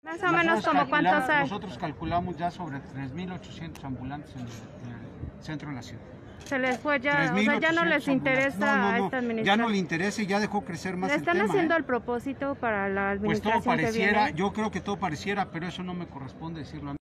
Más o menos como cuántos hay. Nosotros calculamos ya sobre 3.800 ambulantes en el centro de la ciudad. Se les fue ya, o sea, ya no les interesa a esta administración. Ya no le interesa y ya dejó crecer más el tema. ¿Le están haciendo el propósito para la administración pues todo pareciera, que viene? yo creo que todo pareciera, pero eso no me corresponde decirlo a mí.